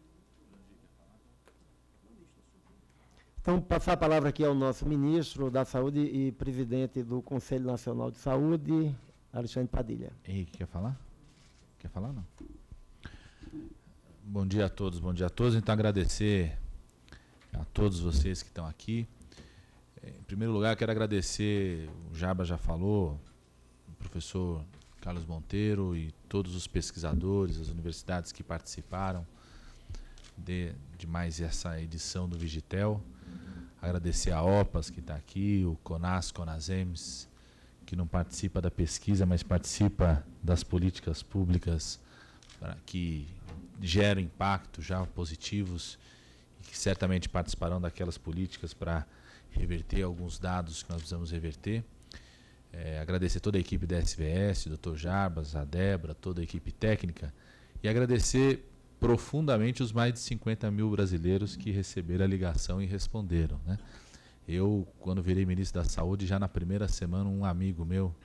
Então, passar a palavra aqui ao nosso ministro da Saúde e presidente do Conselho Nacional de Saúde, Alexandre Padilha. Henrique, quer falar? Quer falar, não? Bom dia a todos, bom dia a todos. Então, agradecer a todos vocês que estão aqui. Em primeiro lugar, quero agradecer, o Jarbas já falou, o professor Carlos Monteiro e todos os pesquisadores, as universidades que participaram de, de mais essa edição do Vigitel. Agradecer a OPAS que está aqui, o CONAS, CONASEMS, que não participa da pesquisa, mas participa das políticas públicas pra, que geram impacto já positivos e que certamente participarão daquelas políticas para reverter alguns dados que nós precisamos reverter. É, agradecer toda a equipe da S V S, doutor Jarbas, a Débora, toda a equipe técnica, e agradecer profundamente os mais de cinquenta mil brasileiros que receberam a ligação e responderam, né? Eu, quando virei ministro da Saúde, já na primeira semana, um amigo meu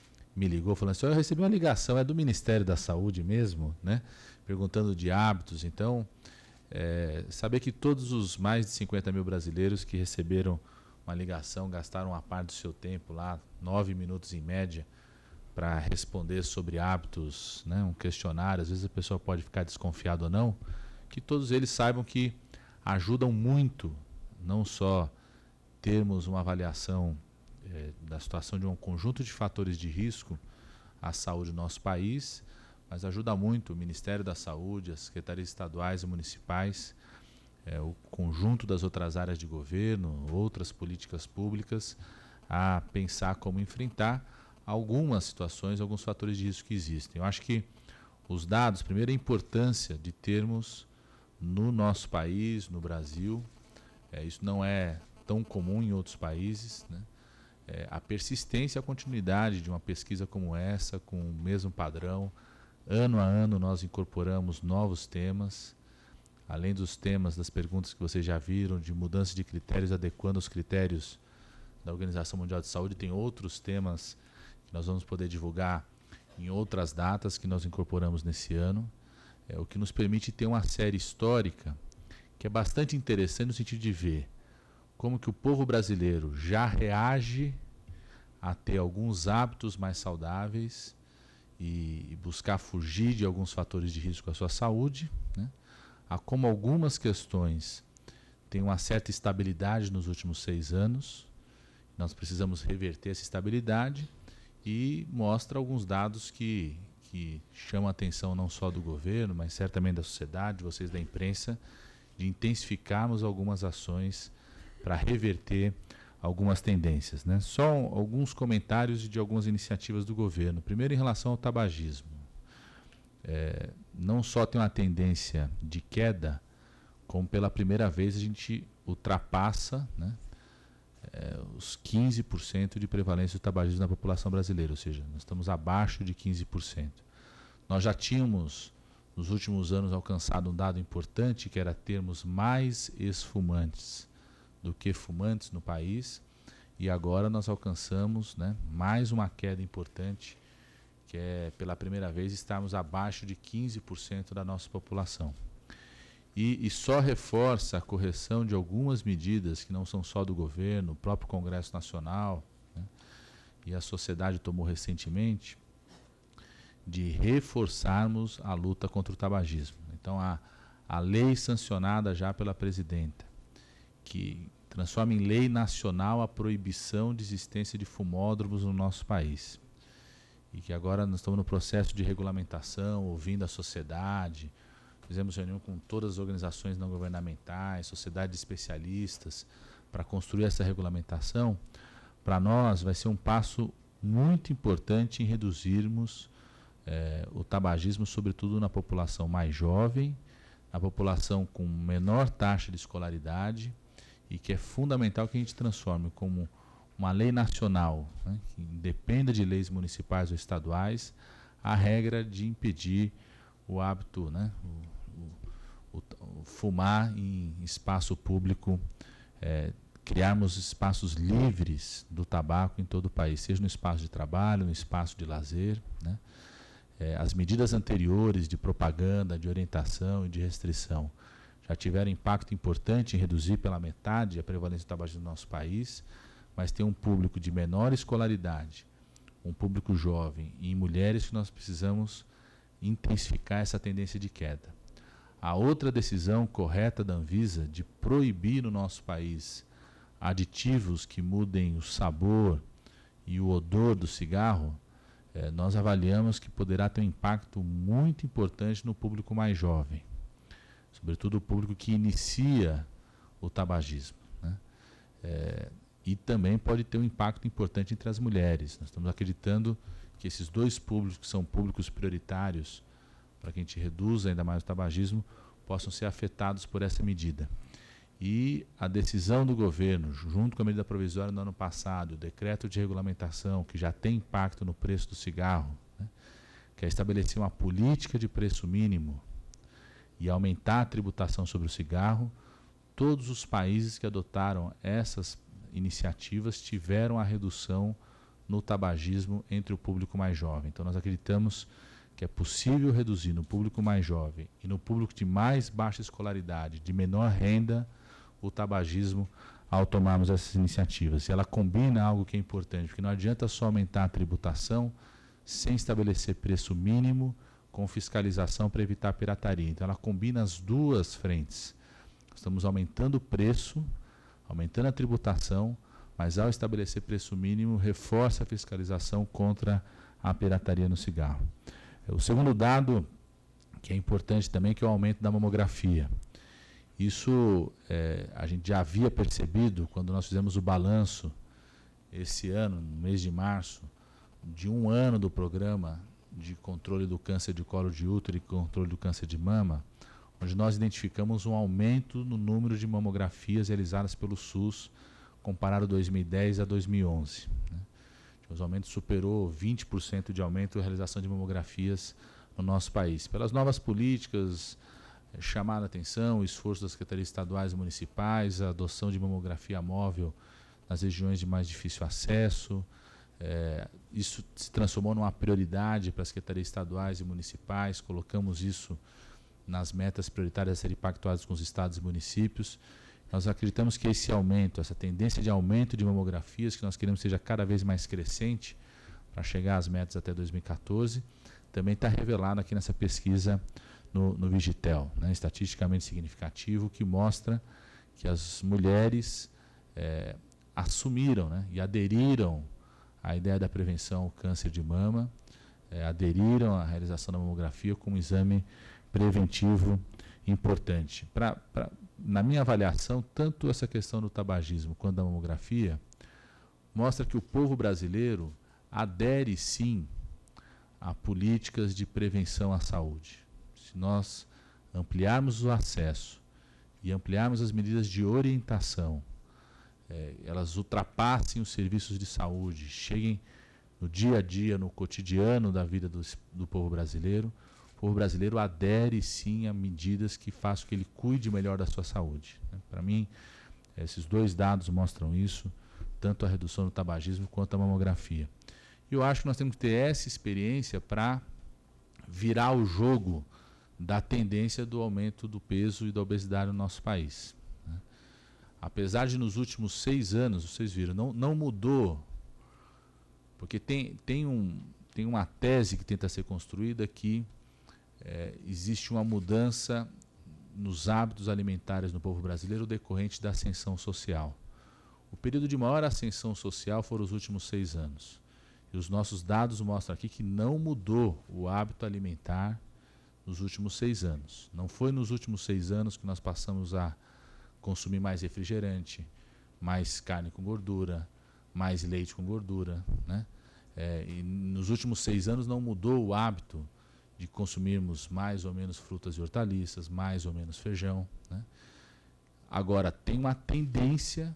me ligou falando assim, eu recebi uma ligação, é do Ministério da Saúde mesmo, né? Perguntando de hábitos. Então, é, saber que todos os mais de cinquenta mil brasileiros que receberam uma ligação, gastaram uma parte do seu tempo lá, nove minutos em média, para responder sobre hábitos, né, um questionário, às vezes a pessoa pode ficar desconfiada ou não, que todos eles saibam que ajudam muito, não só termos uma avaliação é, da situação de um conjunto de fatores de risco à saúde do nosso país, mas ajuda muito o Ministério da Saúde, as secretarias estaduais e municipais, é, o conjunto das outras áreas de governo, outras políticas públicas, a pensar como enfrentar algumas situações, alguns fatores de risco que existem. Eu acho que os dados, primeiro, a importância de termos no nosso país, no Brasil, é, isso não é tão comum em outros países, né? É, a persistência e a continuidade de uma pesquisa como essa, com o mesmo padrão, ano a ano nós incorporamos novos temas, além dos temas, das perguntas que vocês já viram, de mudança de critérios, adequando os critérios da Organização Mundial de Saúde, tem outros temas que nós vamos poder divulgar em outras datas que nós incorporamos nesse ano, é, o que nos permite ter uma série histórica que é bastante interessante no sentido de ver como que o povo brasileiro já reage a ter alguns hábitos mais saudáveis e, e buscar fugir de alguns fatores de risco à sua saúde, né? A como algumas questões têm uma certa estabilidade nos últimos seis anos, nós precisamos reverter essa estabilidade, e mostra alguns dados que, que chamam a atenção não só do governo, mas certamente da sociedade, vocês da imprensa, de intensificarmos algumas ações para reverter algumas tendências, né? Só alguns comentários de algumas iniciativas do governo. Primeiro, em relação ao tabagismo. É, não só tem uma tendência de queda, como pela primeira vez a gente ultrapassa, né, é, os quinze por cento de prevalência do tabagismo na população brasileira, ou seja, nós estamos abaixo de quinze por cento. Nós já tínhamos, nos últimos anos, alcançado um dado importante, que era termos mais ex-fumantes do que fumantes no país, e agora nós alcançamos, né, mais uma queda importante, que é, pela primeira vez, estarmos abaixo de quinze por cento da nossa população. E, e só reforça a correção de algumas medidas que não são só do governo, o próprio Congresso Nacional, né, e a sociedade tomou recentemente, de reforçarmos a luta contra o tabagismo. Então, a, a lei sancionada já pela presidenta, que transforma em lei nacional a proibição de existência de fumódromos no nosso país. E que agora nós estamos no processo de regulamentação, ouvindo a sociedade, fizemos reunião com todas as organizações não governamentais, sociedade de especialistas, para construir essa regulamentação. Para nós vai ser um passo muito importante em reduzirmos eh, o tabagismo, sobretudo na população mais jovem, na população com menor taxa de escolaridade, e que é fundamental que a gente transforme como uma lei nacional, né, que independa de leis municipais ou estaduais, a regra de impedir o hábito, né, o, o, o fumar em espaço público, é, criarmos espaços livres do tabaco em todo o país, seja no espaço de trabalho, no espaço de lazer, né. É, as medidas anteriores de propaganda, de orientação e de restrição já tiveram impacto importante em reduzir pela metade a prevalência do tabagismo no nosso país, mas tem um público de menor escolaridade, um público jovem e em mulheres que nós precisamos intensificar essa tendência de queda. A outra decisão correta da Anvisa de proibir no nosso país aditivos que mudem o sabor e o odor do cigarro, eh, nós avaliamos que poderá ter um impacto muito importante no público mais jovem, sobretudo o público que inicia o tabagismo, né? É, e também pode ter um impacto importante entre as mulheres. Nós estamos acreditando que esses dois públicos, que são públicos prioritários, para que a gente reduza ainda mais o tabagismo, possam ser afetados por essa medida. E a decisão do governo, junto com a medida provisória no ano passado, o decreto de regulamentação, que já tem impacto no preço do cigarro, né, que é estabelecer uma política de preço mínimo e aumentar a tributação sobre o cigarro, todos os países que adotaram essas iniciativas tiveram a redução no tabagismo entre o público mais jovem. Então nós acreditamos que é possível reduzir no público mais jovem e no público de mais baixa escolaridade, de menor renda, o tabagismo ao tomarmos essas iniciativas. E ela combina algo que é importante, porque não adianta só aumentar a tributação sem estabelecer preço mínimo com fiscalização para evitar a pirataria. Então ela combina as duas frentes. Estamos aumentando o preço, aumentando a tributação, mas ao estabelecer preço mínimo, reforça a fiscalização contra a pirataria no cigarro. O segundo dado, que é importante também, que é o aumento da mamografia. Isso é, a gente já havia percebido quando nós fizemos o balanço esse ano, no mês de março, de um ano do programa de controle do câncer de colo de útero e controle do câncer de mama, onde nós identificamos um aumento no número de mamografias realizadas pelo SUS comparado dois mil e dez a dois mil e onze. Né? O aumento superou vinte por cento de aumento na realização de mamografias no nosso país. Pelas novas políticas, é, chamar a atenção, o esforço das secretarias estaduais e municipais, a adoção de mamografia móvel nas regiões de mais difícil acesso, é, isso se transformou numa prioridade para as secretarias estaduais e municipais, colocamos isso nas metas prioritárias a serem pactuadas com os estados e municípios. Nós acreditamos que esse aumento, essa tendência de aumento de mamografias, que nós queremos seja cada vez mais crescente, para chegar às metas até dois mil e quatorze, também está revelado aqui nessa pesquisa no, no Vigitel, né, estatisticamente significativo, que mostra que as mulheres é, assumiram, né, e aderiram à ideia da prevenção ao câncer de mama, é, aderiram à realização da mamografia como um exame preventivo importante. Pra, pra, na minha avaliação, tanto essa questão do tabagismo quanto da mamografia mostra que o povo brasileiro adere sim a políticas de prevenção à saúde. Se nós ampliarmos o acesso e ampliarmos as medidas de orientação é, elas ultrapassem os serviços de saúde, cheguem no dia a dia, no cotidiano da vida do, do povo brasileiro, o povo brasileiro adere sim a medidas que façam que ele cuide melhor da sua saúde. Né? Para mim, esses dois dados mostram isso, tanto a redução do tabagismo quanto a mamografia. E eu acho que nós temos que ter essa experiência para virar o jogo da tendência do aumento do peso e da obesidade no nosso país. Né? Apesar de nos últimos seis anos, vocês viram, não, não mudou, porque tem, tem, um, tem uma tese que tenta ser construída que é, existe uma mudança nos hábitos alimentares no povo brasileiro decorrente da ascensão social. O período de maior ascensão social foram os últimos seis anos. E os nossos dados mostram aqui que não mudou o hábito alimentar nos últimos seis anos. Não foi nos últimos seis anos que nós passamos a consumir mais refrigerante, mais carne com gordura, mais leite com gordura, né? É, e nos últimos seis anos não mudou o hábito de consumirmos mais ou menos frutas e hortaliças, mais ou menos feijão, né? Agora, tem uma tendência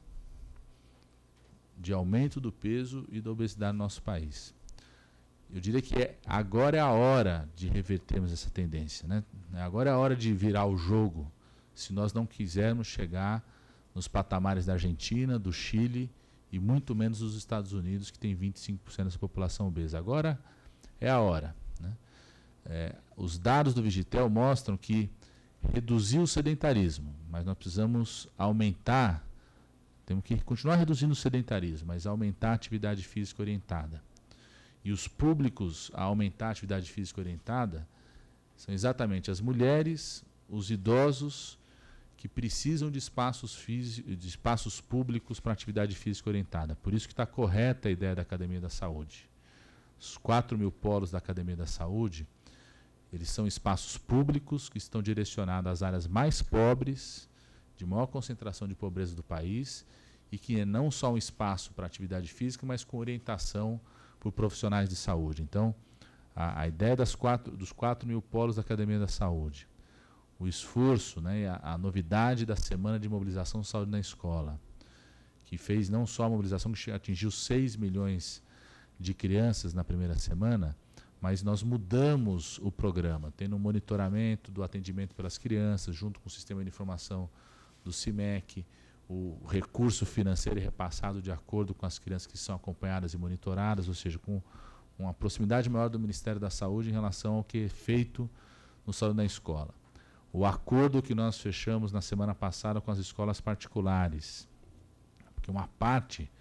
de aumento do peso e da obesidade no nosso país. Eu diria que é, agora é a hora de revertermos essa tendência, né? Agora é a hora de virar o jogo, se nós não quisermos chegar nos patamares da Argentina, do Chile e muito menos dos Estados Unidos, que tem vinte e cinco por cento da população obesa. Agora é a hora, né? É, os dados do Vigitel mostram que reduziu o sedentarismo, mas nós precisamos aumentar, temos que continuar reduzindo o sedentarismo, mas aumentar a atividade física orientada. E os públicos a aumentar a atividade física orientada são exatamente as mulheres, os idosos que precisam de espaços, físicos, de espaços públicos para atividade física orientada. Por isso que está correta a ideia da Academia da Saúde. Os quatro mil polos da Academia da Saúde, eles são espaços públicos que estão direcionados às áreas mais pobres, de maior concentração de pobreza do país, e que é não só um espaço para atividade física, mas com orientação por profissionais de saúde. Então, a, a ideia das quatro, dos quatro mil polos da Academia da Saúde, o esforço, né, a, a novidade da Semana de Mobilização de Saúde na Escola, que fez não só a mobilização que atingiu seis milhões de crianças na primeira semana, mas nós mudamos o programa, tendo um monitoramento do atendimento pelas crianças, junto com o sistema de informação do CIMEC, o recurso financeiro é repassado de acordo com as crianças que são acompanhadas e monitoradas, ou seja, com uma proximidade maior do Ministério da Saúde em relação ao que é feito no Saúde na Escola. O acordo que nós fechamos na semana passada com as escolas particulares, porque uma parte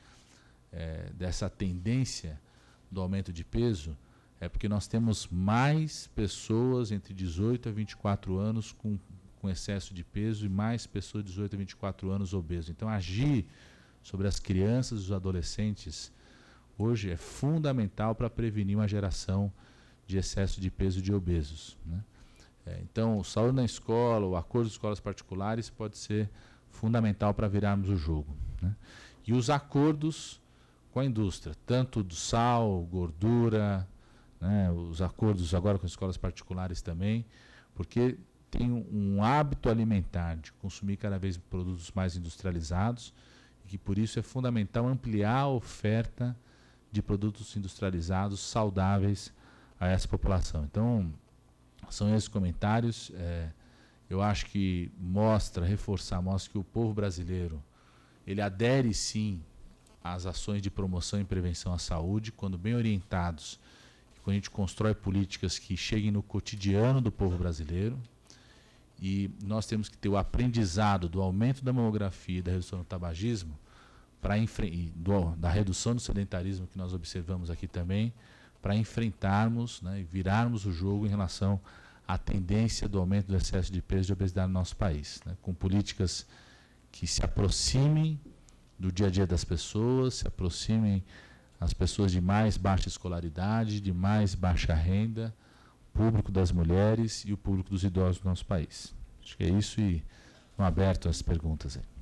é, dessa tendência do aumento de peso é porque nós temos mais pessoas entre dezoito a vinte e quatro anos com, com excesso de peso e mais pessoas de dezoito a vinte e quatro anos obesos. Então, agir sobre as crianças e os adolescentes hoje é fundamental para prevenir uma geração de excesso de peso e de obesos, né? É, então, o Saúde na Escola, o acordo de escolas particulares pode ser fundamental para virarmos o jogo, né? E os acordos com a indústria, tanto do sal, gordura, né, os acordos agora com as escolas particulares também, porque tem um, um hábito alimentar de consumir cada vez produtos mais industrializados, e que por isso é fundamental ampliar a oferta de produtos industrializados saudáveis a essa população. Então, são esses comentários. É, eu acho que mostra, reforçar, mostra que o povo brasileiro, ele adere sim às ações de promoção e prevenção à saúde, quando bem orientados, quando a gente constrói políticas que cheguem no cotidiano do povo brasileiro. E nós temos que ter o aprendizado do aumento da mamografia e da redução do tabagismo, para e do, da redução do sedentarismo que nós observamos aqui também, para enfrentarmos, né, e virarmos o jogo em relação à tendência do aumento do excesso de peso e de obesidade no nosso país, né, com políticas que se aproximem do dia a dia das pessoas, se aproximem as pessoas de mais baixa escolaridade, de mais baixa renda, o público das mulheres e o público dos idosos do nosso país. Acho que é isso, e estão abertos as perguntas aí.